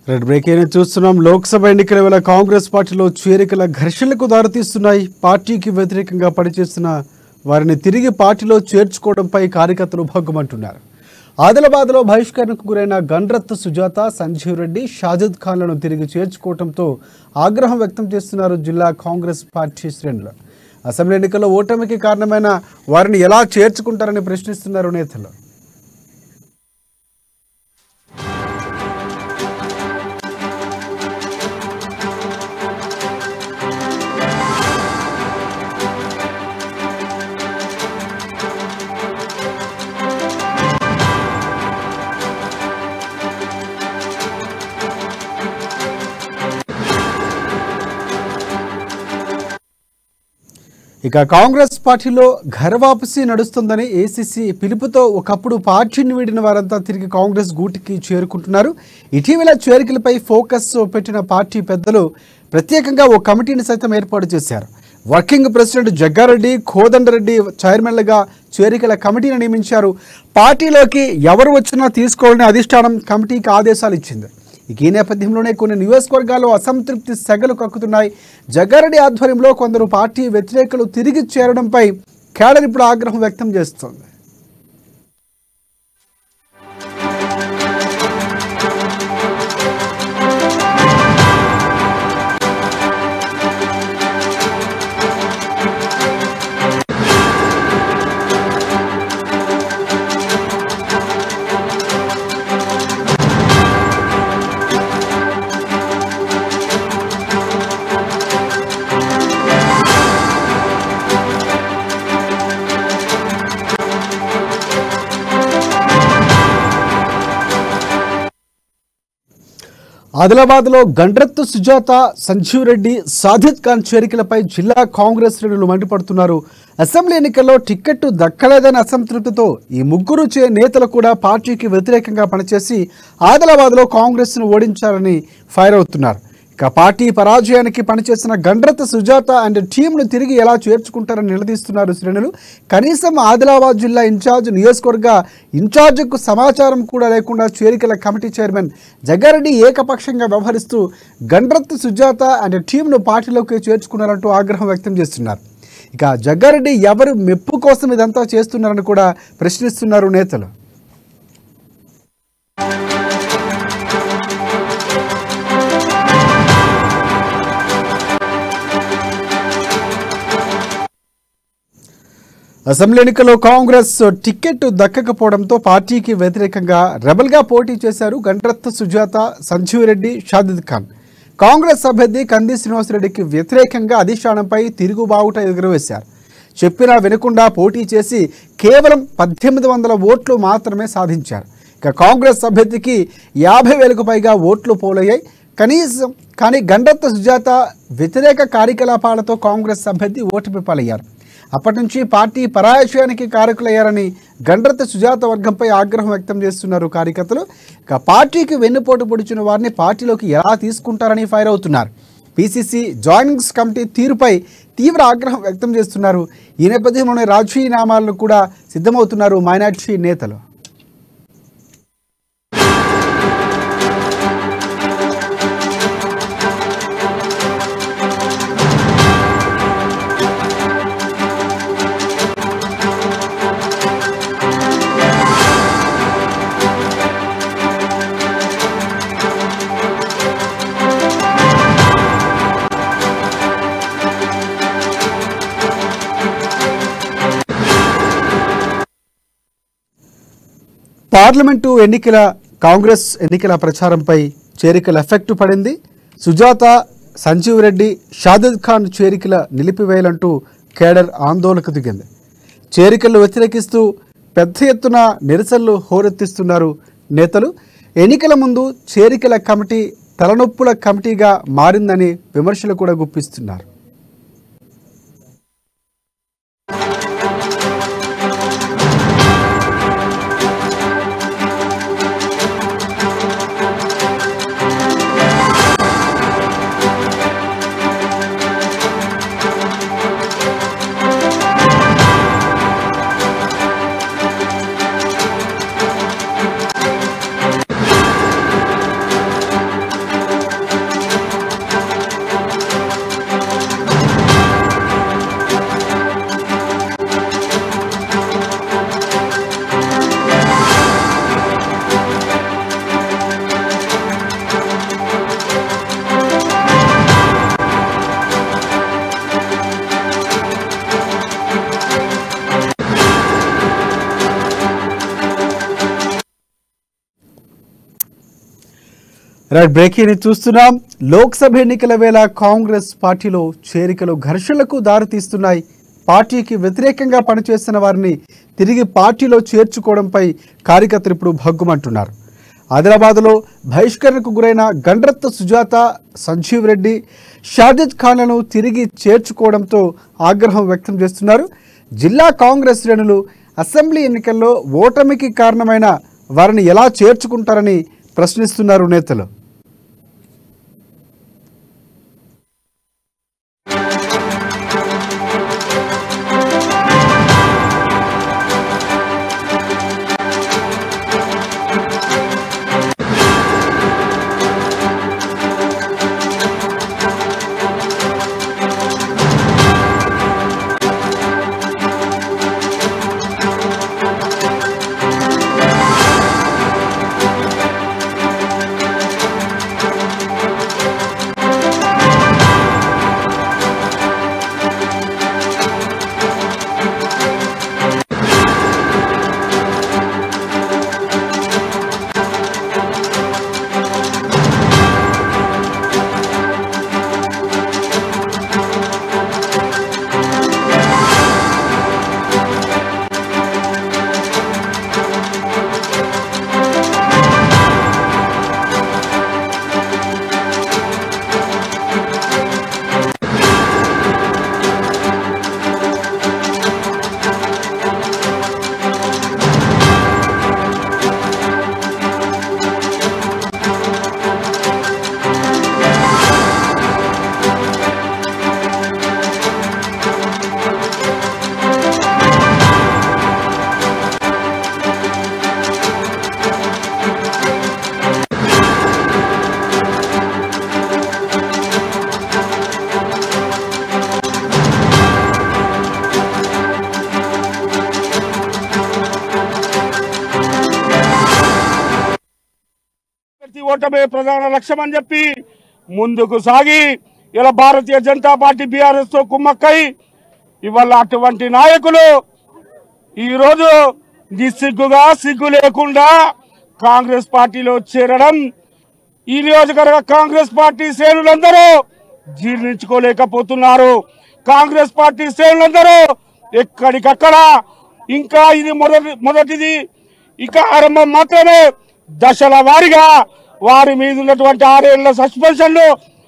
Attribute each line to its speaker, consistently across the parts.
Speaker 1: Red breaking చూస్తున్నాం. లోక్సభ ఎన్నికల వేళ కాంగ్రెస్ పార్టీలో చేరికల ఘర్షణలకు దారితీస్తున్నాయి. పార్టీకి వ్యతిరేకంగా పనిచేస్తున్న వారిని తిరిగి పార్టీలో చేర్చుకోవడంపై కార్యకర్తలు భగ్గుమంటున్నారు. ఆదిలాబాద్లో బహిష్కరణకు గురైన గండ్రత్ సుజాత, సంజీవ్ రెడ్డి, షాజిద్ ఖాన్లను తిరిగి చేర్చుకోవడంతో ఆగ్రహం వ్యక్తం చేస్తున్నారు జిల్లా కాంగ్రెస్ పార్టీ శ్రేణులు. అసెంబ్లీ ఎన్నికల్లో ఓటమికి కారణమైన వారిని ఎలా చేర్చుకుంటారని ప్రశ్నిస్తున్నారు నేతలు. ఇక కాంగ్రెస్ పార్టీలో ఘరవాపసి నడుస్తుందని ఏసీసీ పిలుపుతో ఒకప్పుడు పార్టీని వీడిన వారంతా తిరిగి కాంగ్రెస్ గూటికి చేరుకుంటున్నారు. ఇటీవల చేరికలపై ఫోకస్ పెట్టిన పార్టీ పెద్దలు ప్రత్యేకంగా ఓ కమిటీని సైతం ఏర్పాటు చేశారు. వర్కింగ్ ప్రెసిడెంట్ జగ్గారెడ్డి, కోదండరెడ్డి చైర్మన్లుగా చేరికల కమిటీని నియమించారు. పార్టీలోకి ఎవరు వచ్చినా తీసుకోవాలని అధిష్టానం కమిటీకి ఆదేశాలు ఇచ్చింది. ఈ నేపథ్యంలోనే కొన్ని నియోజకవర్గాల్లో అసంతృప్తి సెగలు కక్కుతున్నాయి. జగ్గారెడ్డి ఆధ్వర్యంలో కొందరు పార్టీ వ్యతిరేకులు తిరిగి చేరడంపై కేడర్ ఇప్పుడు ఆగ్రహం వ్యక్తం చేస్తోంది. ఆదిలాబాద్లో గండ్రత్ సుజాత, సంజీవ్ రెడ్డి, షాజిద్ ఖాన్ చేరికలపై జిల్లా కాంగ్రెస్ శ్రేణులు మండిపడుతున్నారు. అసెంబ్లీ ఎన్నికల్లో టికెట్ దక్కలేదనే అసంతృప్తితో ఈ ముగ్గురు నేతలు కూడా పార్టీకి వ్యతిరేకంగా పనిచేసి ఆదిలాబాద్లో కాంగ్రెస్ను ఓడించారని ఫైర్ అవుతున్నారు. ఇక పార్టీ పరాజయానికి పనిచేసిన గండ్రత్ సుజాత అండ్ టీంను తిరిగి ఎలా చేర్చుకుంటారని నిలదీస్తున్నారు శ్రేణులు. కనీసం ఆదిలాబాద్ జిల్లా నియోజకవర్గ ఇన్ఛార్జికు సమాచారం కూడా లేకుండా చేరికల కమిటీ చైర్మన్ జగ్గారెడ్డి ఏకపక్షంగా వ్యవహరిస్తూ గండ్రత్ సుజాత అండ్ టీంను పార్టీలోకి చేర్చుకున్నారంటూ ఆగ్రహం వ్యక్తం చేస్తున్నారు. ఇక జగ్గారెడ్డి ఎవరు మెప్పు కోసం ఇదంతా చేస్తున్నారని కూడా ప్రశ్నిస్తున్నారు నేతలు. అసెంబ్లీ ఎన్నికల్లో కాంగ్రెస్ టికెట్ దక్కకపోవడంతో పార్టీకి వ్యతిరేకంగా రెబల్గా పోటీ చేశారు గండ్రత్ సుజాత, సంజీవ్ రెడ్డి, షాజిద్ ఖాన్. కాంగ్రెస్ అభ్యర్థి కంది శ్రీనివాసరెడ్డికి వ్యతిరేకంగా అధిష్టానంపై తిరుగుబావుట ఎగురవేశారు. చెప్పినా వినకుండా పోటీ చేసి కేవలం 1800 ఓట్లు మాత్రమే సాధించారు. ఇక కాంగ్రెస్ అభ్యర్థికి 50,000కు పైగా ఓట్లు పోలయ్యాయి. కానీ గండ్రత్ సుజాత వ్యతిరేక కార్యకలాపాలతో కాంగ్రెస్ అభ్యర్థి ఓటమి పాలయ్యారు. అప్పటి నుంచి పార్టీ పరాజయానికి కారకులయ్యారని గండ్రత్ సుజాత వర్గంపై ఆగ్రహం వ్యక్తం చేస్తున్నారు కార్యకర్తలు. ఇక పార్టీకి వెన్నుపోటు పొడిచిన వారిని పార్టీలోకి ఎలా తీసుకుంటారని ఫైర్ అవుతున్నారు. పీసీసీ జాయినింగ్స్ కమిటీ తీరుపై తీవ్ర ఆగ్రహం వ్యక్తం చేస్తున్నారు. ఈ నేపథ్యంలోనే రాజీనామాలను కూడా సిద్ధమవుతున్నారు మైనార్టీ నేతలు. పార్లమెంటు కాంగ్రెస్ ఎన్నికల ప్రచారంపై చేరికల ఎఫెక్ట్ పడింది. సుజాత, సంజీవ్ రెడ్డి, షాజిద్ ఖాన్ చేరికల నిలిపివేయాలంటూ కేడర్ ఆందోళనకు దిగింది. చేరికలను వ్యతిరేకిస్తూ పెద్ద ఎత్తున నిరసనలు హోరెత్తిస్తున్నారు నేతలు. ఎన్నికల ముందు చేరికల కమిటీ తలనొప్పుల కమిటీగా మారిందని విమర్శలు కూడా గుప్పిస్తున్నారు. రైట్ బ్రేకింగ్ చూస్తున్నాం. లోక్సభ ఎన్నికల వేళ కాంగ్రెస్ పార్టీలో చేరికలు ఘర్షణలకు దారితీస్తున్నాయి. పార్టీకి వ్యతిరేకంగా పనిచేస్తున్న వారిని తిరిగి పార్టీలో చేర్చుకోవడంపై కార్యకర్తలు ఇప్పుడు భగ్గుమంటున్నారు. ఆదిలాబాద్లో బహిష్కరణకు గురైన గండ్రత్త సుజాత, సంజీవ్ రెడ్డి, షాజిద్ ఖాన్లను తిరిగి చేర్చుకోవడంతో ఆగ్రహం వ్యక్తం చేస్తున్నారు. జిల్లా కాంగ్రెస్ శ్రేణులు అసెంబ్లీ ఎన్నికల్లో ఓటమికి కారణమైన వారిని ఎలా చేర్చుకుంటారని ప్రశ్నిస్తున్నారు నేతలు.
Speaker 2: ఓటమే ప్రధాన లక్ష్యం అని చెప్పి ముందుకు సాగి ఇలా భారతీయ జనతా పార్టీ బీఆర్ఎస్ తో కుమ్మక్కై ఇవాళ అటువంటి నాయకులు ఈరోజు నిస్సిగ్గుగా సిగ్గు లేకుండా కాంగ్రెస్ పార్టీలో చేరడం ఈ నియోజకవర్గ కాంగ్రెస్ పార్టీ శ్రేణులందరూ జీర్ణించుకోలేకపోతున్నారు. కాంగ్రెస్ పార్టీ శ్రేణులందరూ ఎక్కడికక్కడ ఇంకా ఇది మొదటిది ఇక ఆరంభం మాత్రమే. దశల వారీగా వారి మీద ఉన్నటువంటి 6 ఏళ్ల సస్పెన్షన్లు,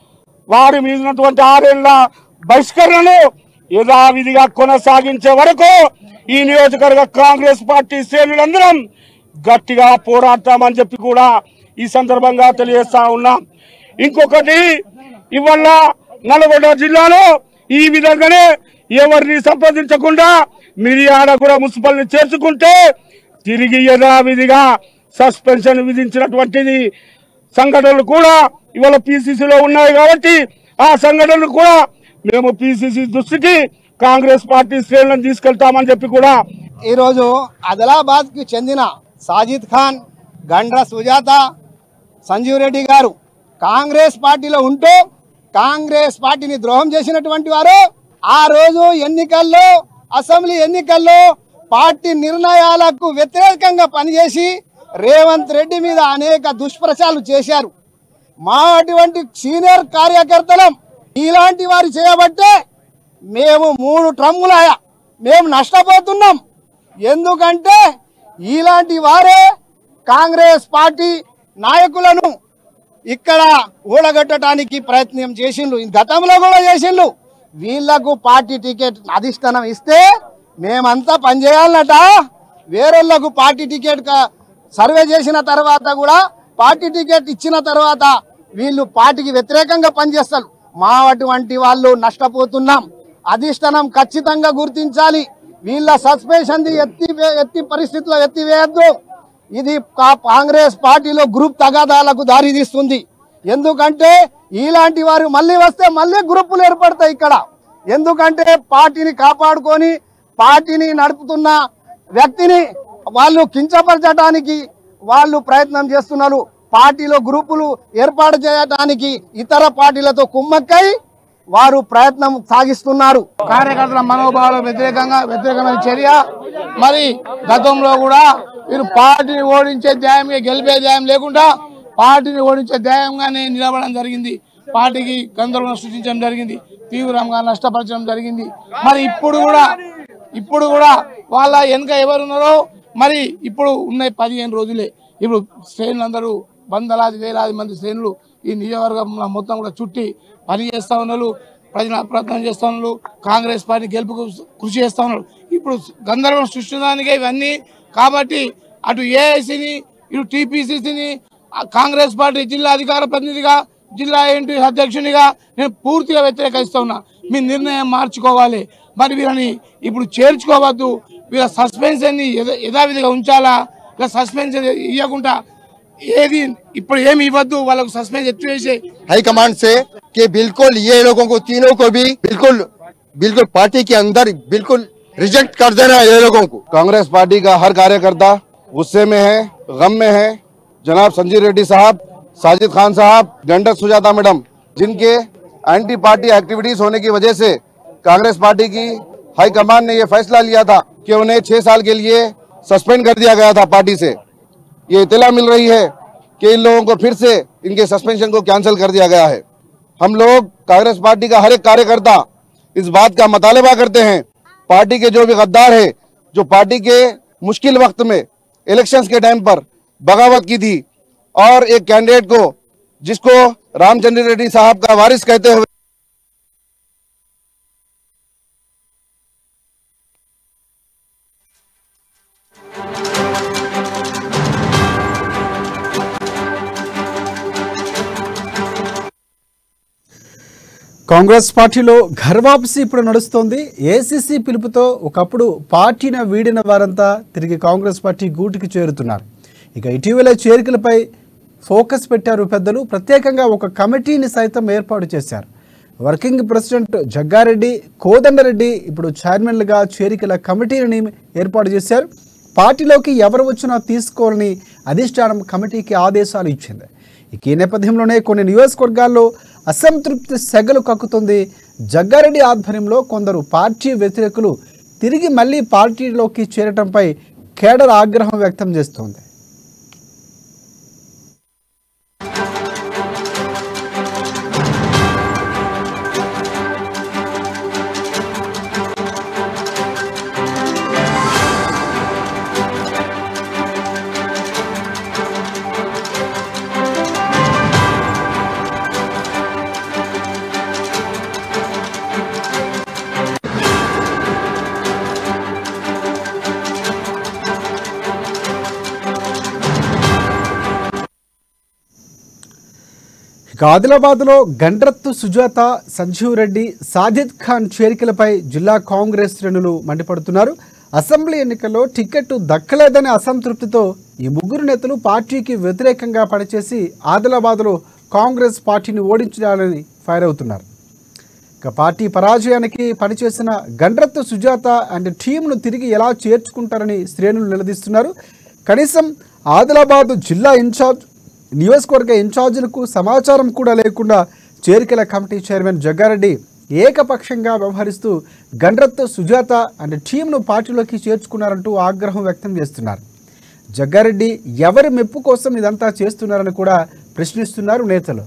Speaker 2: వారి మీద ఉన్నటువంటి 6 ఏళ్ల బహిష్కరణలు యథావిధిగా కొనసాగించే వరకు ఈ నియోజకవర్గ కాంగ్రెస్ పార్టీ శ్రేణులందరం గట్టిగా పోరాడతామని చెప్పి కూడా ఈ సందర్భంగా తెలియజేస్తా ఉన్నాం. ఇంకొకటి, ఇవాళ నల్గొండ జిల్లాలో ఈ విధంగానే ఎవరిని సంప్రదించకుండా మిర్యాడ కూడా మున్సిపల్ని చేర్చుకుంటే తిరిగి యథావిధిగా సస్పెన్షన్ విధించినటువంటిది సంఘటనలు కూడా ఇవాళ పిసిసిలో ఉన్నాయి. కాబట్టి ఆ సంఘటనలు కూడా మేము పిసిసి దృష్టికి కాంగ్రెస్ పార్టీ శ్రేణులను తీసుకెళ్తామని చెప్పి కూడా
Speaker 3: ఈరోజు ఆదిలాబాద్ కి చెందిన సాజిద్ ఖాన్, గండ్ర సుజాత, సంజీవ్ రెడ్డి గారు కాంగ్రెస్ పార్టీలో ఉంటూ కాంగ్రెస్ పార్టీని ద్రోహం చేసినటువంటి వారు ఆ రోజు ఎన్నికల్లో, అసెంబ్లీ ఎన్నికల్లో పార్టీ నిర్ణయాలకు వ్యతిరేకంగా పనిచేసి రేవంత్ రెడ్డి మీద అనేక దుష్ప్రచారాలు చేశారు. మా అటువంటి సీనియర్ కార్యకర్తలం ఇలాంటి వారు చేయబట్టే మేము 3 ట్రమ్ములాయా మేము నష్టపోతున్నాం. ఎందుకంటే ఇలాంటి వారే కాంగ్రెస్ పార్టీ నాయకులను ఇక్కడ ఊడగట్టడానికి ప్రయత్నం చేసిండ్రు, గతంలో కూడా చేసిండ్రు. వీళ్లకు పార్టీ టికెట్ అధిష్టానం ఇస్తే మేమంతా పనిచేయాలన్నట. వేరేళ్లకు పార్టీ టికెట్ సర్వే చేసిన తర్వాత కూడా పార్టీ టికెట్ ఇచ్చిన తర్వాత వీళ్ళు పార్టీకి వ్యతిరేకంగా పనిచేస్తారు. మా అటువంటి వాళ్ళు నష్టపోతున్నాం. అధిష్టానం ఖచ్చితంగా గుర్తించాలి. వీళ్ళ సస్పెన్షన్ ఎత్తి పరిస్థితుల్లో ఎత్తివేయద్దు. ఇది కాంగ్రెస్ పార్టీలో గ్రూప్ తగాదాలకు దారితీస్తుంది. ఎందుకంటే ఇలాంటి వారు మళ్ళీ వస్తే మళ్ళీ గ్రూపులు ఏర్పడతాయి ఇక్కడ. ఎందుకంటే పార్టీని కాపాడుకొని పార్టీని నడుపుతున్న వ్యక్తిని వాళ్ళు కించపరచడానికి వాళ్ళు ప్రయత్నం చేస్తున్నారు. పార్టీలో గ్రూపులు ఏర్పాటు చేయడానికి ఇతర పార్టీలతో కుమ్మక్కై వారు ప్రయత్నం సాగిస్తున్నారు.
Speaker 4: కార్యకర్తల మనోభావాల వ్యతిరేకమైన చర్య. మరి గతంలో కూడా వీరు పార్టీని ఓడించే ధ్యాయం, గెలిపే ధ్యాయం లేకుండా పార్టీని ఓడించే ధ్యేయంగానే నిలబడడం జరిగింది. పార్టీకి గందరగోళం సృష్టించడం జరిగింది, తీవ్రంగా నష్టపరచడం జరిగింది. మరి ఇప్పుడు కూడా వాళ్ళ వెనుక ఎవరున్నారో మరి ఇప్పుడు ఉన్నాయి 15 రోజులే. ఇప్పుడు శ్రేణులు అందరూ వందలాది వేలాది మంది శ్రేణులు ఈ నియోజకవర్గంలో మొత్తం కూడా చుట్టి పని చేస్తా ఉన్నారు, ప్రజల ప్రయత్నం చేస్తా ఉన్నారు, కాంగ్రెస్ పార్టీ గెలుపుకు కృషి చేస్తా ఉన్నారు. ఇప్పుడు గందరగోళం సృష్టించడానికే ఇవన్నీ. కాబట్టి అటు ఏఐసిని ఇటు టీపీసీసీని కాంగ్రెస్ పార్టీ జిల్లా అధికార ప్రతినిధిగా జిల్లా ఏంటి అధ్యక్షునిగా నేను పూర్తిగా వ్యతిరేకిస్తా ఉన్నా. మీ నిర్ణయం మార్చుకోవాలి. మరి వీళ్ళని ఇప్పుడు చేర్చుకోవద్దు. వీళ్ళ సస్పెన్షన్ని యథావిధిగా ఉంచాలా, ఇలా సస్పెన్షన్ ఇవ్వకుండా ఏది ఇప్పుడు ఏమి ఇవ్వద్దు, వాళ్ళకు సస్పెన్స్ ఎత్తివేసి
Speaker 5: हाईकमांड से कि बिल्कुल ये लोगों को तीनों को भी बिल्कुल पार्टी के अंदर बिल्कुल रिजेक्ट कर देना ये लोगों को। कांग्रेस पार्टी का हर कार्यकर्ता गुस्से में है, गम में है। जनाब संजीव रेड्डी साहब, साजिद खान साहब, गंडक सुजाता मैडम, जिनके एंटी पार्टी एक्टिविटीज होने की वजह से कांग्रेस पार्टी की हाईकमान ने यह फैसला लिया था कि उन्हें 6 साल के लिए सस्पेंड कर दिया गया था पार्टी से। ये इत्तला मिल रही है कि इन लोगों को फिर से इनके सस्पेंशन को कैंसिल कर दिया गया है। हम लोग कांग्रेस पार्टी का हर एक कार्यकर्ता इस बात का मुतालबा करते हैं, पार्टी के जो भी गद्दार है, जो पार्टी के मुश्किल वक्त में इलेक्शंस के टाइम पर बगावत की थी और एक कैंडिडेट को जिसको रामचंद्र रेड्डी साहब का वारिस कहते हुए
Speaker 1: కాంగ్రెస్ పార్టీలో ఘర్వాపసి ఇప్పుడు నడుస్తోంది. ఏసీసీ పిలుపుతో ఒకప్పుడు పార్టీని వీడిన వారంతా తిరిగి కాంగ్రెస్ పార్టీ గూటికి చేరుతున్నారు. ఇక ఇటీవల చేరికలపై ఫోకస్ పెట్టారు పెద్దలు. ప్రత్యేకంగా ఒక కమిటీని సైతం ఏర్పాటు చేశారు. వర్కింగ్ ప్రెసిడెంట్ జగ్గారెడ్డి, కోదండరెడ్డి ఇప్పుడు చైర్మన్లుగా చేరికల కమిటీని ఏర్పాటు చేశారు. పార్టీలోకి ఎవరు వచ్చినా తీసుకోవాలని అధిష్టానం కమిటీకి ఆదేశాలు ఇచ్చింది. ఇక ఈ నేపథ్యంలోనే కొన్ని నియోజకవర్గాల్లో అసంతృప్తి సెగలు కక్కుతుంది. జగ్గారెడ్డి ఆధ్వర్యంలో కొందరు పార్టీ వ్యతిరేకులు తిరిగి మళ్లీ పార్టీలోకి చేరటంపై కేడర్ ఆగ్రహం వ్యక్తం చేస్తోంది. ఆదిలాబాద్లో గండ్రత్తు సుజాత, సంజీవ్ రెడ్డి, సాజిద్ ఖాన్ చేరికలపై జిల్లా కాంగ్రెస్ శ్రేణులు మండిపడుతున్నారు. అసెంబ్లీ ఎన్నికల్లో టికెట్ దక్కలేదనే అసంతృప్తితో ఈ ముగ్గురు నేతలు పార్టీకి వ్యతిరేకంగా పనిచేసి ఆదిలాబాద్లో కాంగ్రెస్ పార్టీని ఓడించాలని ఫైర్ అవుతున్నారు. ఇక పార్టీ పరాజయానికి పనిచేసిన గండ్రత్తు సుజాత అండ్ టీంను తిరిగి ఎలా చేర్చుకుంటారని శ్రేణులు నిలదీస్తున్నారు. కనీసం ఆదిలాబాద్ జిల్లా ఇన్ఛార్జ్, నియోజకవర్గ ఇన్ఛార్జీలకు సమాచారం కూడా లేకుండా చేరికల కమిటీ చైర్మన్ జగ్గారెడ్డి ఏకపక్షంగా వ్యవహరిస్తూ గండ్రత్తు సుజాత అండ్ టీంను పార్టీలోకి చేర్చుకున్నారంటూ ఆగ్రహం వ్యక్తం చేస్తున్నారు. జగ్గారెడ్డి ఎవరి మెప్పు కోసం ఇదంతా చేస్తున్నారని కూడా ప్రశ్నిస్తున్నారు నేతలు.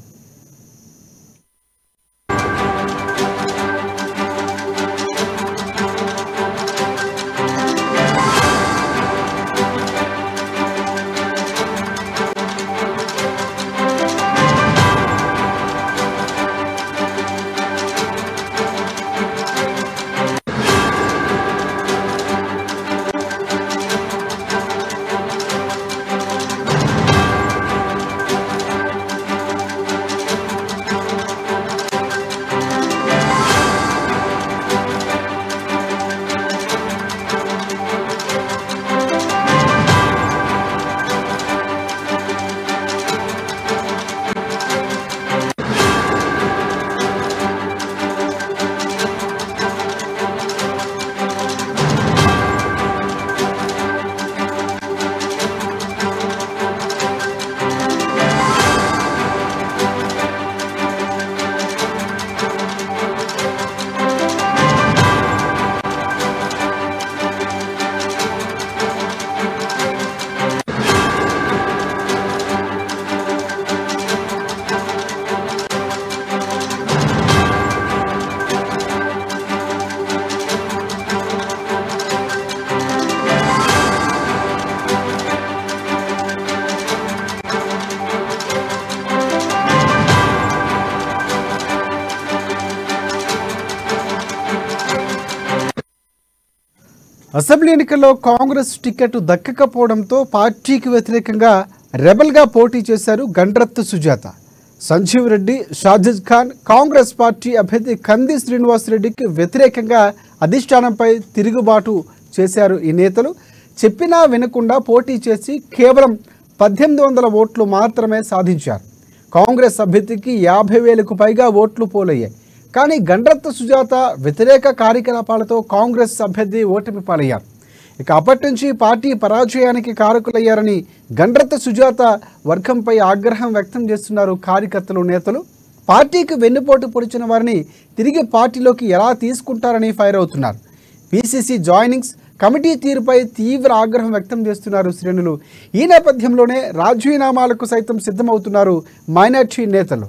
Speaker 1: అసెంబ్లీ ఎన్నికల్లో కాంగ్రెస్ టికెట్ దక్కకపోవడంతో పార్టీకి వ్యతిరేకంగా రెబల్గా పోటీ చేశారు గండ్రత్తు సుజాత. సంజీవ్ రెడ్డి, షాజిద్ ఖాన్ కాంగ్రెస్ పార్టీ అభ్యర్థి కంది శ్రీనివాసరెడ్డికి వ్యతిరేకంగా అధిష్టానంపై తిరుగుబాటు చేశారు. ఈ నేతలు చెప్పినా వినకుండా పోటీ చేసి కేవలం 1800 ఓట్లు మాత్రమే సాధించారు. కాంగ్రెస్ అభ్యర్థికి 50,000కు పైగా ఓట్లు పోలయ్యాయి. కానీ గండ్రత్తు సుజాత వ్యతిరేక కార్యకలాపాలతో కాంగ్రెస్ అభ్యర్థి ఓటమి పాలయ్యారు. ఇక అప్పటి నుంచి పార్టీ పరాజయానికి కారకులయ్యారని గండ్రత్తు సుజాత వర్గంపై ఆగ్రహం వ్యక్తం చేస్తున్నారు కార్యకర్తలు, నేతలు. పార్టీకి వెన్నుపోటు పొడిచిన వారిని తిరిగి పార్టీలోకి ఎలా తీసుకుంటారని ఫైర్ అవుతున్నారు. పీసీసీ జాయినింగ్స్ కమిటీ తీరుపై తీవ్ర ఆగ్రహం వ్యక్తం చేస్తున్నారు శ్రేణులు. ఈ నేపథ్యంలోనే రాజీనామాలకు సైతం సిద్ధమవుతున్నారు మైనార్టీ నేతలు.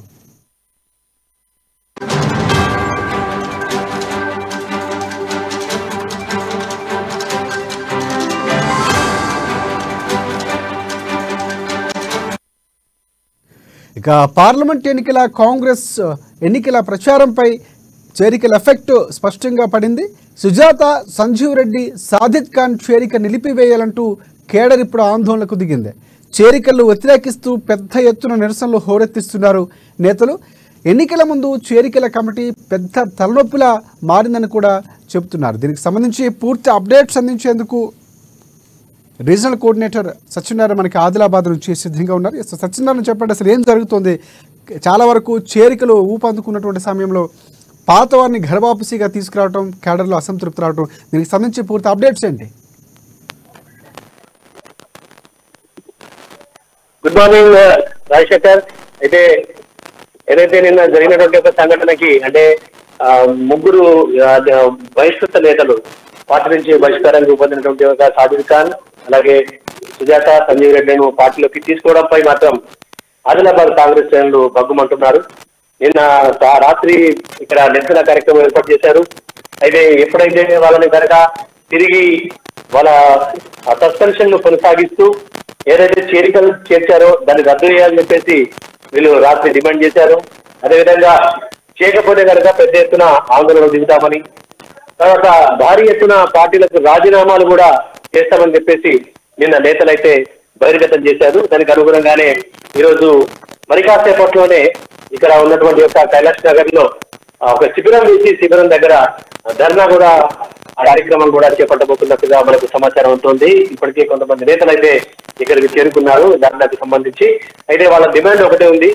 Speaker 1: ఇక పార్లమెంట్ ఎన్నికల కాంగ్రెస్ ఎన్నికల ప్రచారంపై చేరికల ఎఫెక్ట్ స్పష్టంగా పడింది. సుజాత, సంజీవ్ రెడ్డి, సాజిద్ ఖాన్ చేరిక నిలిపివేయాలంటూ కేడర్ ఇప్పుడు ఆందోళనకు దిగింది. చేరికలు వ్యతిరేకిస్తూ పెద్ద ఎత్తున నిరసనలు హోరెత్తిస్తున్నారు నేతలు. ఎన్నికల ముందు చేరికల కమిటీ పెద్ద తలనొప్పిలా మారిందని కూడా చెబుతున్నారు. దీనికి సంబంధించి పూర్తి అప్డేట్స్ అందించేందుకు రీజనల్ కోఆర్డినేటర్ సత్యనారాయణ మనకి ఆదిలాబాద్ నుంచి సిద్ధంగా ఉన్నారు. సత్యనారాయణ చెప్పండి, అసలు ఏం జరుగుతుంది? చాలా వరకు చేరికలు ఊపందుకున్నటువంటి సమయంలో పాత వారిని ఘరవాపసిగా తీసుకురావడం, కేడర్లో అసంతృప్తి రావడం, దీనికి సంబంధించి పూర్తి అప్డేట్స్ ఏంటి?
Speaker 6: Good morning Rajasekhar. అయితే ఏదైతే నిన్న జరిగినటువంటి ఒక సంఘటనకి అంటే ముగ్గురు బహిష్కృత నేతలు పార్టీ నుంచి బహిష్కారానికి రూపొందినటువంటి ఒక సాజిద్ ఖాన్, అలాగే సుజాత, సంజీవ్ రెడ్డిను పార్టీలోకి తీసుకోవడంపై మాత్రం ఆదిలాబాద్ కాంగ్రెస్ శ్రేణులు బగ్గుమంటున్నారు. నిన్న రాత్రి ఇక్కడ నిరసన కార్యక్రమం ఏర్పాటు చేశారు. అయితే ఎప్పుడైతే వాళ్ళని కనుక తిరిగి వాళ్ళ సస్పెన్షన్ ను కొనసాగిస్తూ ఏదైతే చేరికలు చేర్చారో దాన్ని రద్దు చేయాలని చెప్పేసి వీళ్ళు రాత్రి డిమాండ్ చేశారు. అదేవిధంగా చేయకపోతే కనుక పెద్ద ఎత్తున ఆందోళన దిగుతామని, తర్వాత భారీ ఎత్తున పార్టీలకు రాజీనామాలు కూడా చేస్తామని చెప్పేసి నిన్న నేతలైతే బహిర్గతం చేశారు. దానికి అనుగుణంగానే ఈరోజు మరి కాసేపట్లోనే ఇక్కడ ఉన్నటువంటి యొక్క కైలాష్ నగర్ లో ఒక శిబిరం వేసి శిబిరం దగ్గర ధర్నా కూడా కార్యక్రమం కూడా చేపట్టబోతున్నట్టుగా మనకు సమాచారం ఉంటుంది. ఇప్పటికే కొంతమంది నేతలు అయితే ఇక్కడికి చేరుకున్నారు ధర్నాకు సంబంధించి. అయితే వాళ్ళ డిమాండ్ ఒకటే ఉంది.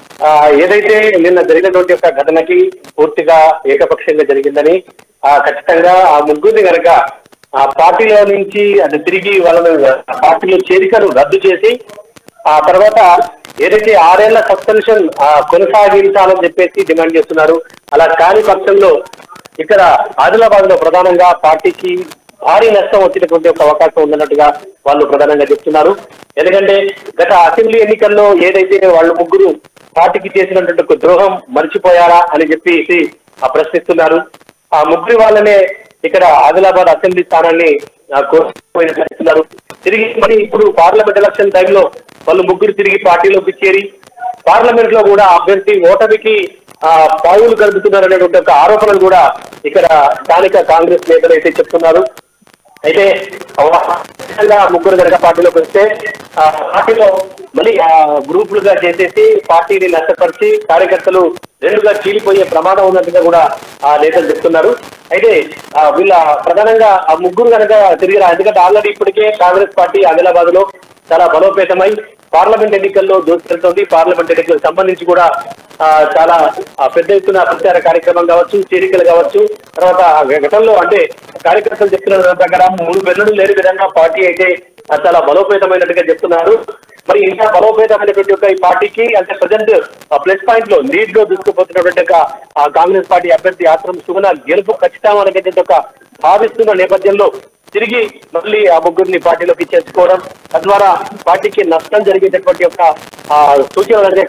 Speaker 6: ఏదైతే నిన్న జరిగినటువంటి యొక్క ఘటనకి పూర్తిగా ఏకపక్షంగా జరిగిందని, ఖచ్చితంగా ఆ ముగ్గురిని కనుక ఆ పార్టీలో నుంచి అది తిరిగి వాళ్ళని పార్టీలో చేరికలు రద్దు చేసి ఆ తర్వాత ఏదైతే 6 ఏళ్ల సస్పెన్షన్ కొనసాగించాలని చెప్పేసి డిమాండ్ చేస్తున్నారు. అలా కాని పక్షంలో ఇక్కడ ఆదిలాబాద్ లో ప్రధానంగా పార్టీకి భారీ నష్టం వచ్చేటటువంటి ఒక అవకాశం ఉందన్నట్టుగా వాళ్ళు ప్రధానంగా చెప్తున్నారు. ఎందుకంటే గత అసెంబ్లీ ఎన్నికల్లో ఏదైతే వాళ్ళు ముగ్గురు పార్టీకి చేసినటువంటి ఒక ద్రోహం మర్చిపోయారా అని చెప్పేసి ప్రశ్నిస్తున్నారు. ఆ ముగ్గురి వాళ్ళనే ఇక్కడ ఆదిలాబాద్ అసెంబ్లీ స్థానాన్ని కోరుతున్నారు. తిరిగి మరి ఇప్పుడు పార్లమెంట్ ఎలక్షన్ టైంలో వాళ్ళు ముగ్గురు తిరిగి పార్టీలోకి చేరి పార్లమెంట్ లో కూడా అభ్యర్థి ఓటమికి పావులు కలుపుతున్నారు అనేటువంటి ఒక ఆరోపణలు కూడా ఇక్కడ స్థానిక కాంగ్రెస్ నేతలు అయితే చెప్తున్నారు. అయితే ముగ్గురు కనుక పార్టీలోకి వస్తే పార్టీలో మళ్ళీ గ్రూపులుగా చేసేసి పార్టీని నష్టపరిచి కార్యకర్తలు రెండుగా చీలిపోయే ప్రమాదం ఉన్నట్టుగా కూడా ఆ నేతలు చెప్తున్నారు. అయితే వీళ్ళ ప్రధానంగా ఆ ముగ్గురు కనుక తిరిగి ఎందుకంటే ఆల్రెడీ ఇప్పటికే కాంగ్రెస్ పార్టీ ఆదిలాబాద్ లో చాలా బలోపేతమై పార్లమెంట్ ఎన్నికల్లో దూసుకెళ్తోంది. పార్లమెంట్ ఎన్నికలకు సంబంధించి కూడా చాలా పెద్ద ఎత్తున ప్రచార కార్యక్రమం కావచ్చు, చేరికలు కావచ్చు. తర్వాత ఘటనలో అంటే కార్యకర్తలు చెప్తున్న ప్రకారం 3 పెన్నులు లేని విధంగా పార్టీ అయితే చాలా బలోపేతమైనట్టుగా చెప్తున్నారు. మరి ఇంకా బలోపేతమైనటువంటి ఒక ఈ పార్టీకి అంటే ప్రజెంట్ ప్లస్ పాయింట్ లో లీడ్ లో దూసుకుపోతున్నటువంటి ఒక కాంగ్రెస్ పార్టీ అభ్యర్థి ఆత్రం సుగుణ గెలుపు ఖచ్చితంగా అనేటువంటి ఒక భావిస్తున్న నేపథ్యంలో తిరిగి మళ్ళీ ఆ ముగ్గురిని పార్టీలోకి చేర్చుకోవడం తద్వారా పార్టీకి నష్టం జరిగేటటువంటి యొక్క సూచనలు అంటే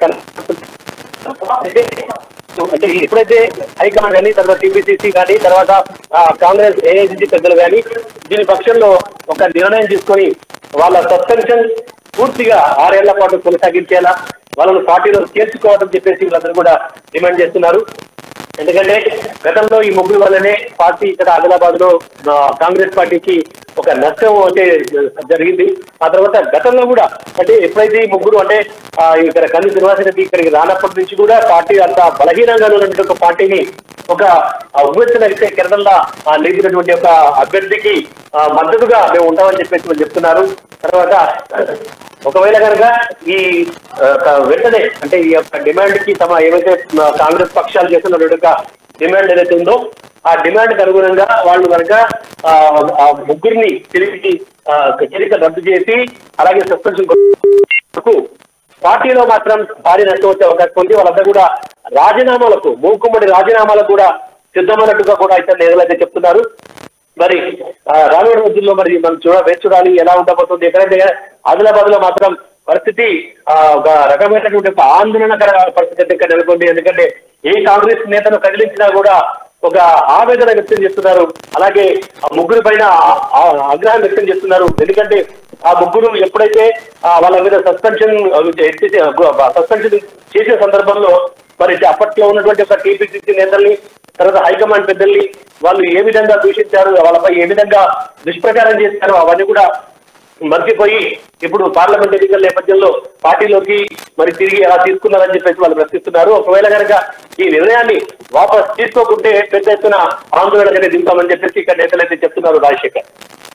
Speaker 6: అంటే ఎప్పుడైతే హైకమాండ్ కానీ తర్వాత టీపీసీసీ కానీ తర్వాత కాంగ్రెస్ ఏఐసీసీ పెద్దలు కానీ దీని పక్షంలో ఒక నిర్ణయం తీసుకొని వాళ్ళ సస్పెన్షన్ పూర్తిగా 6 ఏళ్ల పాటు కొనసాగించేలా వాళ్ళను పార్టీలో చేర్చుకోవాలని చెప్పేసి వీళ్ళందరూ కూడా డిమాండ్ చేస్తున్నారు. ఎందుకంటే గతంలో ఈ ముగ్గురు వల్లనే పార్టీ ఇక్కడ ఆదిలాబాద్ లో కాంగ్రెస్ పార్టీకి ఒక నష్టం అంటే జరిగింది. ఆ తర్వాత గతంలో కూడా అంటే ఎప్పుడైతే ఈ ముగ్గురు అంటే ఇక్కడ కంది శ్రీనివాసరెడ్డి ఇక్కడికి రానప్పటి నుంచి కూడా పార్టీ అంత బలహీనంగా ఉన్నటువంటి ఒక పార్టీని ఒక ఉవ్వెత్తున అయితే కేరళలో లేచినటువంటి ఒక అభ్యర్థికి మద్దతుగా మేము ఉంటామని చెప్పేసి వాళ్ళు చెప్తున్నారు. తర్వాత ఒకవేళ కనుక ఈ వెంటనే అంటే ఈ యొక్క డిమాండ్ కి తమ ఏవైతే కాంగ్రెస్ పక్షాలు చేస్తున్నటువంటి ఒక డిమాండ్ ఏదైతే ఉందో ఆ డిమాండ్ కి అనుగుణంగా వాళ్ళు కనుక ఆ ముగ్గురిని తిరిగి చర్య రద్దు చేసి అలాగే సస్పెన్షన్ పార్టీలో మాత్రం భారీ నష్టం వచ్చే అవకాశం ఉంది. వాళ్ళంతా కూడా రాజీనామాలకు మూకుమ్మడి రాజీనామాలకు కూడా సిద్ధమైనట్టుగా కూడా అయితే నేతలు అయితే చెప్తున్నారు. మరి రానున్న రోజుల్లో మరి మనం చూడాలి ఎలా ఉండబోతుంది. ఎక్కడైతే ఆదిలాబాద్ లో మాత్రం పరిస్థితి ఒక రకమైనటువంటి ఒక ఆందోళనకర పరిస్థితి ఇక్కడ నెలకొంది. ఎందుకంటే ఏ కాంగ్రెస్ నేతను కదిలించినా కూడా ఒక ఆవేదన వ్యక్తం చేస్తున్నారు. అలాగే ఆ ముగ్గురు పైన ఆగ్రహం వ్యక్తం చేస్తున్నారు. ఎందుకంటే ఆ ముగ్గురు ఎప్పుడైతే వాళ్ళ మీద సస్పెన్షన్ చేసే సందర్భంలో మరి అప్పట్లో ఉన్నటువంటి ఒక టీపీసీసీ నేతల్ని తర్వాత హైకమాండ్ పెద్దల్ని వాళ్ళు ఏ విధంగా దూషించారు, వాళ్ళపై ఏ విధంగా దుష్ప్రచారం చేశారు అవన్నీ కూడా మర్చిపోయి ఇప్పుడు పార్లమెంట్ ఎన్నికల నేపథ్యంలో పార్టీలోకి మరి తిరిగి ఎలా తీసుకున్నారని చెప్పేసి వాళ్ళు ప్రశ్నిస్తున్నారు. ఒకవేళ కనుక ఈ నిర్ణయాన్ని వాపస్ తీసుకోకుంటే పెద్ద ఎత్తున ఆందోళనగానే దిగుతామని చెప్పేసి ఇక్కడ నేతలు అయితే చెప్తున్నారు. రాజశేఖర్,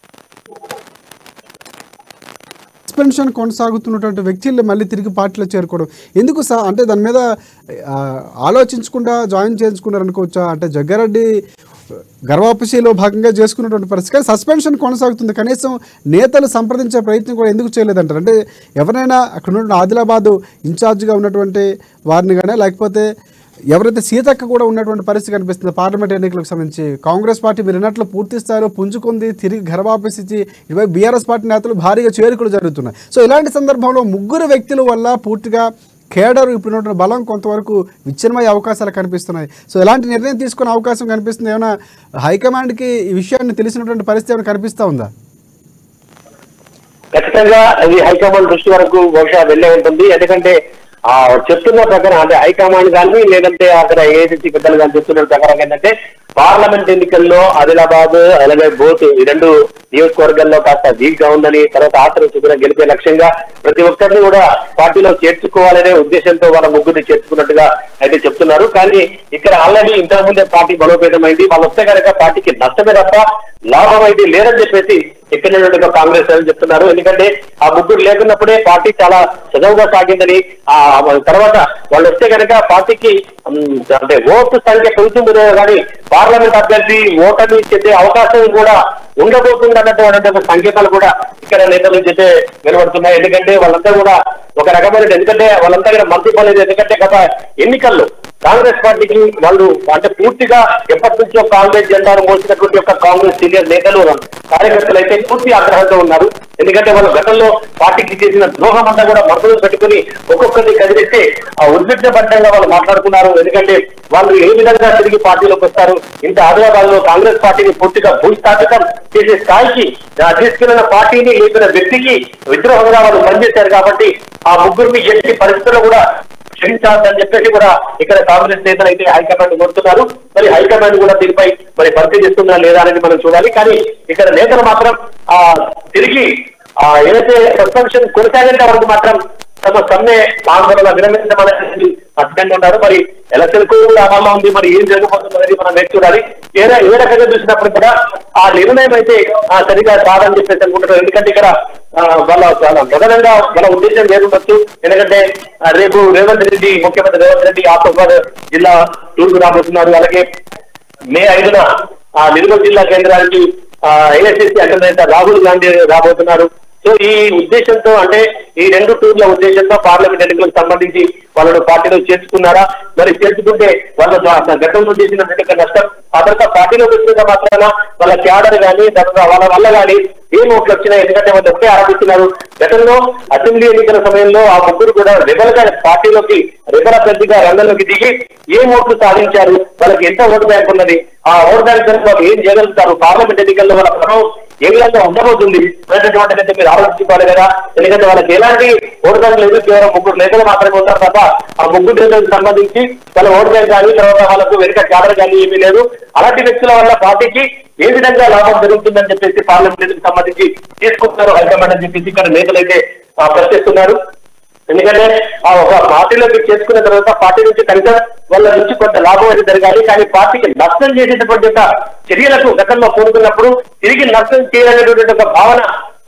Speaker 1: సస్పెన్షన్ కొనసాగుతున్నటువంటి వ్యక్తులు మళ్ళీ తిరిగి పార్టీలో చేరుకోవడం ఎందుకు సార్? అంటే దాని మీద ఆలోచించకుండా జాయిన్ చేయించుకున్నారు అనుకోవచ్చా? అంటే జగ్గారెడ్డి గర్వాపసిలో భాగంగా చేసుకున్నటువంటి పరిస్థితి, కానీ సస్పెన్షన్ కొనసాగుతుంది. కనీసం నేతలు సంప్రదించే ప్రయత్నం కూడా ఎందుకు చేయలేదంటారు? అంటే ఎవరైనా అక్కడ ఉన్నటువంటి ఆదిలాబాదు ఇన్ఛార్జ్గా ఉన్నటువంటి వారిని కానీ లేకపోతే ఎవరైతే సీతక్క కూడా ఉన్నటువంటి పరిస్థితి కనిపిస్తుంది పార్లమెంట్ ఎన్నికలకు సంబంధించి. కాంగ్రెస్ పార్టీ మీరు అన్నట్లు పూర్తి స్థాయిలో పుంజుకుంది, తిరిగి ఘరవాపసి ఇచ్చి ఇటువైపు బీఆర్ఎస్ పార్టీ నేతలు భారీగా చేరుకలు జరుగుతున్నాయి. సో ఇలాంటి సందర్భంలో ముగ్గురు వ్యక్తుల వల్ల పూర్తిగా కేడర్ ఇప్పుడు బలం కొంతవరకు విచ్ఛిన్నమయ్యే అవకాశాలు కనిపిస్తున్నాయి. సో ఎలాంటి నిర్ణయం తీసుకునే అవకాశం కనిపిస్తుంది? ఏమైనా హైకమాండ్కి ఈ విషయాన్ని తెలిసినటువంటి పరిస్థితి ఏమైనా కనిపిస్తూ ఉందా?
Speaker 6: ఖచ్చితంగా అది హైకమాండ్ దృష్టి వరకు బహుశా వెళ్ళే ఉంటుంది. ఎందుకంటే చెప్తున్న ప్రకారం అంటే హైకమాండ్ కానీ లేదంటే అక్కడ ఏజెన్సీ పెద్దలు కానీ చెప్తున్న ప్రకారం ఏంటంటే పార్లమెంట్ ఎన్నికల్లో ఆదిలాబాద్ అలాగే బోత్ ఈ రెండు నియోజకవర్గాల్లో కాస్త వీక్ గా ఉందని, తర్వాత ఆసరా చూపిన గెలిపే లక్ష్యంగా ప్రతి ఒక్కరిని కూడా పార్టీలో చేర్చుకోవాలనే ఉద్దేశంతో వాళ్ళ ముగ్గురిని చేర్చుకున్నట్టుగా అయితే చెప్తున్నారు. కానీ ఇక్కడ ఆల్రెడీ ఇంతకుముందే పార్టీ బలోపేతమైంది. వాళ్ళు వస్తే కనుక పార్టీకి నష్టమే తప్ప లాభం అయితే లేదని చెప్పేసి ఇక్కడ కాంగ్రెస్ అని చెప్తున్నారు. ఎందుకంటే ఆ ముగ్గురు లేకున్నప్పుడే పార్టీ చాలా చదువుగా సాగిందని, తర్వాత వాళ్ళు వస్తే కనుక పార్టీకి అంటే ఓటు సంఖ్య పెరుగుతుందో కానీ పార్లమెంట్ అభ్యర్థి ఓటమి చెందే అవకాశం కూడా ఉండబోతుంది అన్నటువంటి సంకేతాలు కూడా ఇక్కడ నేతల నుంచి అయితే వెలువడుతున్నాయి. ఎందుకంటే వాళ్ళంతా కూడా ఒక రకమైన ఎందుకంటే వాళ్ళంతా కూడా మంత్రి పోలేదు. ఎందుకంటే గత ఎన్నికల్లో కాంగ్రెస్ పార్టీకి వాళ్ళు అంటే పూర్తిగా ఎప్పటి నుంచో కాంగ్రెస్ జెండాను మోసినటువంటి యొక్క కాంగ్రెస్ సీనియర్ నేతలు కార్యకర్తలు అయితే పూర్తి ఆగ్రహంతో ఉన్నారు. ఎందుకంటే వాళ్ళు గతంలో పార్టీకి చేసిన ద్రోహం అంతా కూడా మనసులో పెట్టుకుని ఒక్కొక్కరిని కదిలిస్తే ఉద్విగ్నపడ్డంగా వాళ్ళు మాట్లాడుతున్నారు. ఎందుకంటే వాళ్ళు ఏ విధంగా తిరిగి పార్టీలోకి వస్తారు, ఇంత ఆదిలాబాద్ లో కాంగ్రెస్ పార్టీని పూర్తిగా భూస్థాపితం చేసే స్థాయికి తీసుకెళ్లిన పార్టీని లేపిన వ్యక్తికి విద్రోహంగా వాళ్ళు పనిచేశారు. కాబట్టి ఆ ముగ్గురిని ఎట్టి పరిస్థితుల్లో కూడా క్షమించాలని చెప్పేసి కూడా ఇక్కడ కాంగ్రెస్ నేతలు అయితే హైకమాండ్ కోరుతున్నారు. మరి హైకమాండ్ కూడా దీనిపై మరి పరిశీలిస్తుందా లేదా అనేది మనం చూడాలి. కానీ ఇక్కడ నేతలు మాత్రం తిరిగి ఏదైతే సస్పెన్షన్ కొనసాగేంత వరకు మాత్రం తమ సమ్మె ఆందోళన విరమించమనేది అర్థంగా ఉన్నారు. మరి ఎలక్షన్ కూడా అమల్లో ఉంది. మరి ఏం జరగబోతుందనేది మనం వేచి చూడాలి. ఏ రకంగా చూసినప్పుడు కూడా ఆ నిర్ణయం అయితే సరిగా కాదని చెప్పేసి అనుకుంటున్నారు. ఎందుకంటే ఇక్కడ వాళ్ళ ప్రధానంగా వాళ్ళ ఉద్దేశం ఏముండొచ్చు. ఎందుకంటే రేపు రేవంత్ రెడ్డి ముఖ్యమంత్రి రేవంత్ రెడ్డి ఆసిఫాబాద్ జిల్లా టూర్కు రాబోతున్నారు. అలాగే మే 5న నిర్మల్ జిల్లా కేంద్రానికి ఏఐసిసి అగ్రనేత రాహుల్ గాంధీ రాబోతున్నారు. సో ఈ ఉద్దేశంతో అంటే ఈ రెండు టూర్ల ఉద్దేశంతో పార్లమెంట్ ఎన్నికలకు సంబంధించి వాళ్ళను పార్టీలో చేర్చుకున్నారా, మరి చేర్చుకుంటే వాళ్ళ గతంలో చేసినటువంటి నష్టం ఆ తర్వాత పార్టీలో వచ్చిన మాత్రాన వాళ్ళ క్యాడర్ కానీ వాళ్ళ వల్ల కానీ ఏం ఓట్లు వచ్చినాయి? ఎందుకంటే వాళ్ళు ఒకటే ఆరోపిస్తున్నారు. గతంలో అసెంబ్లీ ఎన్నికల సమయంలో ఆ ముగ్గురు కూడా రెబల్ గా పార్టీలోకి రెబల్ అభ్యర్థిగా రంగంలోకి దిగి ఏం ఓట్లు సాధించారు, వాళ్ళకి ఎంత ఓటు బ్యాంక్ ఉన్నది, ఆ ఓటు బ్యాంక్ వాళ్ళు ఏం చేయగలుగుతారు, పార్లమెంట్ ఎన్నికల్లో వాళ్ళ ప్రభావం ఏ విధంగా ఉండబోతుంది అనేటటువంటిదైతే మీరు ఆలోచించుకోవాలి కదా. ఎందుకంటే వాళ్ళకి ఎలాంటి ఓటు బ్యాంక్ లేదు, కేవలం 3 నేతలు మాత్రమే ఉంటారు తప్ప ఆ 3 నేతలకు సంబంధించి వాళ్ళ ఓటు బ్యాంక్ కానీ తర్వాత వాళ్ళకు వెనుక క్యాడర్ కానీ ఏమీ లేదు. అలాంటి వ్యక్తుల వల్ల పార్టీకి ఏ విధంగా లాభం జరుగుతుందని చెప్పేసి పార్లమెంట్ సంబంధించి తీసుకుంటున్నారు హైకమాండ్ అని చెప్పేసి ఇక్కడ నేతలు అయితే ప్రశ్నిస్తున్నారు. ఎందుకంటే ఆ ఒక పార్టీలోకి చేసుకున్న తర్వాత పార్టీ నుంచి కనుక వాళ్ళ నుంచి కొంత లాభం అయితే జరగాలి, కానీ పార్టీకి నష్టం చేసేటటువంటి ఒక చర్యలకు గతంలో కోరుకున్నప్పుడు తిరిగి నష్టం చేయాలనేటువంటి ఒక భావన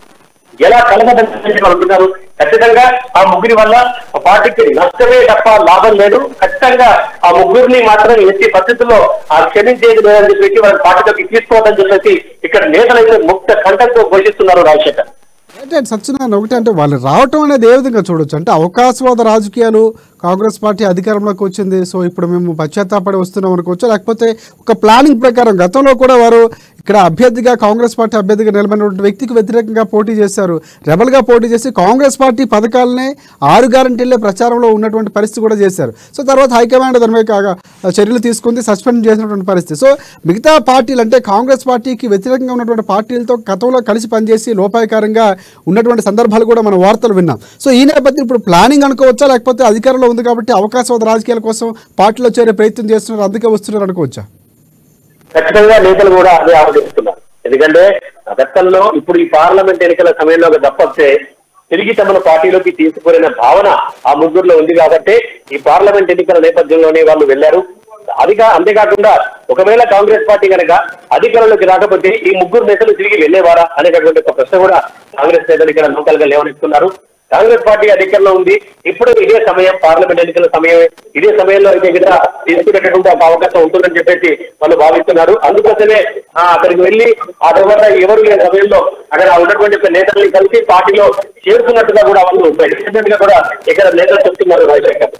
Speaker 6: ఎలా కలగదని అంటున్నారు. ఖచ్చితంగా ఆ ముగ్గురి వల్ల పార్టీకి నష్టమే తప్ప లాభం లేదు. ఖచ్చితంగా ఆ ముగ్గురిని మాత్రం ఎట్టి పరిస్థితుల్లో క్షమించేది లేదని చెప్పేసి వాళ్ళ పార్టీలోకి తీసుకోవద్దని చెప్పేసి ఇక్కడ నేతలైతే ముక్త కంఠంతో ఘోషిస్తున్నారు రాజశేఖర్.
Speaker 1: సత్యనారాయణ ఒకటి అంటే వాళ్ళు రావటం అనేది ఏ విధంగా చూడొచ్చు అంటే అవకాశవాద రాజకీయాలు కాంగ్రెస్ పార్టీ అధికారంలోకి వచ్చింది, సో ఇప్పుడు మేము పశ్చాత్తాపడి వస్తున్నాం అనుకోవచ్చు, లేకపోతే ఒక ప్లానింగ్ ప్రకారం గతంలో కూడా వారు ఇక్కడ అభ్యర్థిగా కాంగ్రెస్ పార్టీ అభ్యర్థిగా నిలబడినటువంటి వ్యక్తికి వ్యతిరేకంగా పోటీ చేశారు, రెబల్గా పోటీ చేసి కాంగ్రెస్ పార్టీ పథకాలనే 6 గ్యారంటీలే ప్రచారంలో ఉన్నటువంటి పరిస్థితి కూడా చేశారు. సో తర్వాత హైకమాండ్ దాని మీద చర్యలు తీసుకుంది, సస్పెండ్ చేసినటువంటి పరిస్థితి. సో మిగతా పార్టీలు అంటే కాంగ్రెస్ పార్టీకి వ్యతిరేకంగా ఉన్నటువంటి పార్టీలతో గతంలో కలిసి పనిచేసి లోపాయకారంగా ఉన్నటువంటి సందర్భాలు కూడా మనం వార్తలు విన్నాం. సో ఈ నేపథ్యం ఇప్పుడు ప్లానింగ్ అనుకోవచ్చా, లేకపోతే అధికారంలో ఉంది కాబట్టి అవకాశవాద రాజకీయాల కోసం పార్టీలో చేరే ప్రయత్నం చేస్తున్నారు అందుకే వస్తున్నారు అనుకోవచ్చా?
Speaker 6: ఖచ్చితంగా నేతలు కూడా అదే ఆలోచిస్తున్నారు. ఎందుకంటే గతంలో ఇప్పుడు ఈ పార్లమెంట్ ఎన్నికల సమయంలో ఒక దప్పొస్తే తిరిగి తమను పార్టీలోకి తీసుకునే భావన ఆ ముగ్గురులో ఉంది కాబట్టి ఈ పార్లమెంట్ ఎన్నికల నేపథ్యంలోనే వాళ్ళు వెళ్లారు. అంతేకాకుండా ఒకవేళ కాంగ్రెస్ పార్టీ కనుక అధికారంలోకి రాకపోతే ఈ ముగ్గురు నేతలు తిరిగి వెళ్లేవారా అనేటటువంటి ఒక ప్రశ్న కూడా కాంగ్రెస్ నేతలు ఇక్కడ లోకల్ గా లేవనెత్తున్నారు. కాంగ్రెస్ పార్టీ అధికారంలో ఉంది, ఇప్పుడు ఇదే సమయం పార్లమెంట్ ఎన్నికల సమయం, ఇదే సమయంలో అయితే కూడా తీసుకునేటటువంటి ఒక అవకాశం ఉంటుందని చెప్పేసి వాళ్ళు భావిస్తున్నారు. అందుకోసమే అక్కడికి వెళ్లి ఆ తర్వాత ఎవరు లేని సమయంలో అక్కడ ఉన్నటువంటి నేతల్ని కలిసి పార్టీలో చేరుతున్నట్టుగా కూడా వాళ్ళు ప్రెసిడెంట్ గా కూడా ఇక్కడ నేతలు చెప్తున్నారు రాజశేఖర్.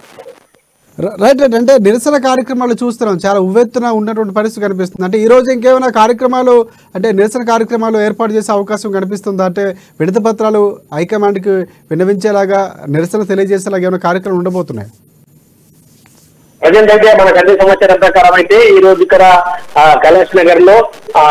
Speaker 1: రైట్ అంటే నిరసన కార్యక్రమాలు చూస్తున్నాం, చాలా ఉవ్వెత్తున ఉన్నటువంటి పరిస్థితి కనిపిస్తుంది. అంటే ఈ రోజు ఇంకేమైనా కార్యక్రమాలు అంటే నిరసన కార్యక్రమాలు ఏర్పాటు చేసే అవకాశం కనిపిస్తుందా? అంటే విడత పత్రాలు హైకమాండ్కి విన్నవించేలాగా నిరసన తెలియజేసేలాగా ఏమైనా కార్యక్రమాలు ఉండబోతున్నాయి?
Speaker 6: ప్రజెంట్ అయితే మనకు అన్ని సమాచారం ప్రకారం అయితే ఈ రోజు ఇక్కడ కైలాష్ నగర్ లో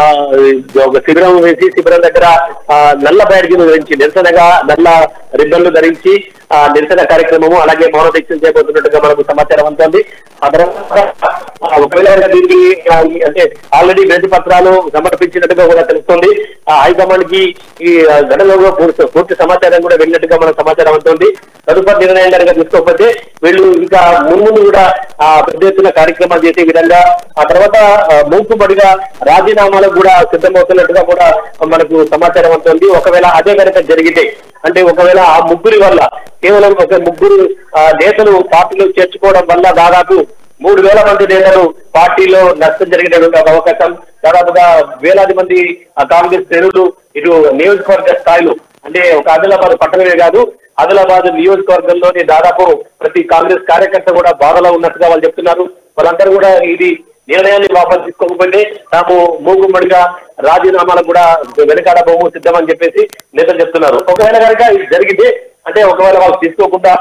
Speaker 6: ఒక శిబిరం వేసి శిబిరం దగ్గర నల్ల బ్యాడ్జీలు ధరించి నిరసనగా నల్ల రిబ్బన్లు ధరించి నిరసన కార్యక్రమము అలాగే మౌన దీక్షలు చేయబోతున్నట్టుగా మనకు సమాచారం అందుతుంది. ఆ తర్వాత ఒకవేళ దీనికి అంటే ఆల్రెడీ వినతి పత్రాలు సమర్పించినట్టుగా కూడా తెలుస్తుంది. హైకమాండ్ కి ఈ ఘటనలో పూర్తి సమాచారం కూడా వెళ్ళినట్టుగా మనకు సమాచారం అందుతుంది. తదుపరి నిర్ణయం కనుక తీసుకోకపోతే వీళ్ళు ఇంకా ముందు కూడా పెద్ద ఎత్తున కార్యక్రమాలు చేసే విధంగా ఆ తర్వాత మూకుబడిగా రాజీనామాలకు కూడా సిద్ధమవుతున్నట్టుగా కూడా మనకు సమాచారం అందుతుంది. ఒకవేళ అదే కనుక జరిగితే అంటే ఒకవేళ ఆ ముగ్గురి వల్ల కేవలం ఒక ముగ్గురు నేతలు పార్టీలో చేర్చుకోవడం వల్ల దాదాపు 3,000 మంది నేతలు పార్టీలో నష్టం జరిగినటువంటి అవకాశం, దాదాపుగా వేలాది మంది కాంగ్రెస్ శ్రేణులు ఇటు నియోజకవర్గ స్థాయిలో అంటే ఒక ఆదిలాబాద్ పట్టణమే కాదు ఆదిలాబాద్ నియోజకవర్గంలోని దాదాపు ప్రతి కాంగ్రెస్ కార్యకర్త కూడా బాధలో ఉన్నట్టుగా వాళ్ళు చెప్తున్నారు. వాళ్ళందరూ కూడా ఇది నిర్ణయాన్ని వాపసు తీసుకోకపోతే తాము మూగుమ్మడిగా రాజీనామాలకు కూడా వెనకాడబోము సిద్ధమని చెప్పేసి నేతలు చెప్తున్నారు. ఒకవేళ కనుక ఇది జరిగితే అంటే ఒకవేళ వాళ్ళు తీసుకోకుండా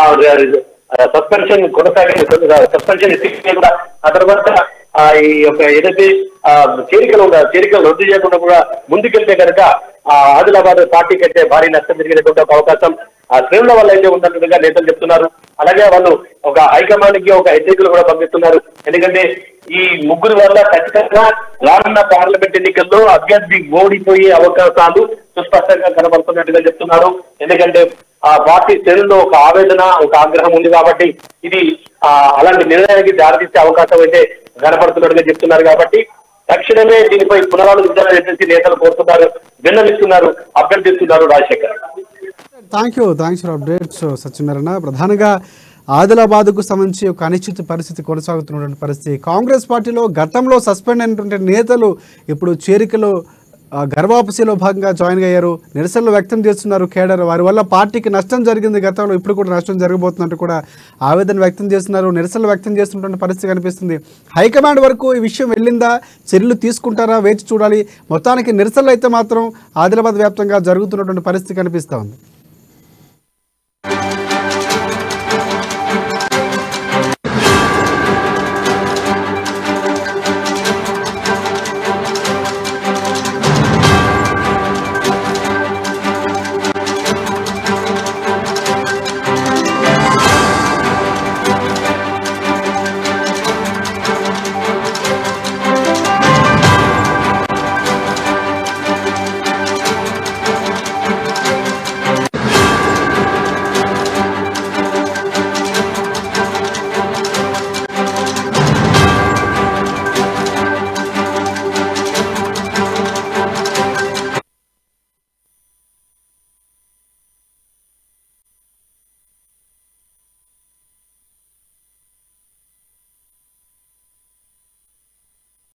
Speaker 6: సస్పెన్షన్ సస్పెన్షన్ కూడా ఆ తర్వాత ఈ యొక్క ఏదైతే చేరికలు రద్దు చేయకుండా కూడా ముందుకెళ్తే కనుక ఆదిలాబాద్ పార్టీకి అయితే భారీ నష్టం జరిగినటువంటి ఒక అవకాశం ఆ శ్రేణుల వల్ల అయితే ఉన్నట్టుగా నేతలు చెప్తున్నారు. అలాగే వాళ్ళు ఒక హైకమాండ్ కి ఒక హెచ్చరికలు కూడా పంపిస్తున్నారు. ఎందుకంటే ఈ ముగ్గురు వల్ల ఖచ్చితంగా రానున్న పార్లమెంట్ ఎన్నికల్లో అభ్యర్థి ఓడిపోయే అవకాశాలు సుస్పష్టంగా కనబడుతున్నట్టుగా చెప్తున్నారు. ఎందుకంటే ఆ పార్టీ శ్రేణుల్లో ఒక ఆవేదన ఒక ఆగ్రహం ఉంది కాబట్టి ఇది అలాంటి నిర్ణయానికి దారితీసే అవకాశం అయితే కనపడుతున్నట్టుగా చెప్తున్నారు. కాబట్టి తక్షణమే దీనిపై పునరాలోచించాలని చెప్పేసి నేతలు కోరుతున్నారు, విన్నవిస్తున్నారు, అభ్యర్థిస్తున్నారు. Rajasekhar,
Speaker 1: thanks for updates Satyanarayana. ప్రధానంగా ఆదిలాబాద్కు సంబంధించి ఒక అనిశ్చిత పరిస్థితి కొనసాగుతున్నటువంటి పరిస్థితి. కాంగ్రెస్ పార్టీలో గతంలో సస్పెండ్ అయినటువంటి నేతలు ఇప్పుడు చేరికలో గర్వాపసిలో భాగంగా జాయిన్ అయ్యారు, నిరసనలు వ్యక్తం చేస్తున్నారు కేడర్. వారి వల్ల పార్టీకి నష్టం జరిగింది గతంలో, ఇప్పుడు కూడా నష్టం జరగబోతున్నట్టు కూడా ఆవేదన వ్యక్తం చేస్తున్నారు, నిరసనలు వ్యక్తం చేస్తున్నటువంటి పరిస్థితి కనిపిస్తుంది. హైకమాండ్ వరకు ఈ విషయం వెళ్ళిందా, చర్యలు తీసుకుంటారా వేచి చూడాలి. మొత్తానికి నిరసనలు అయితే మాత్రం ఆదిలాబాద్ వ్యాప్తంగా జరుగుతున్నటువంటి పరిస్థితి కనిపిస్తూ ఉంది.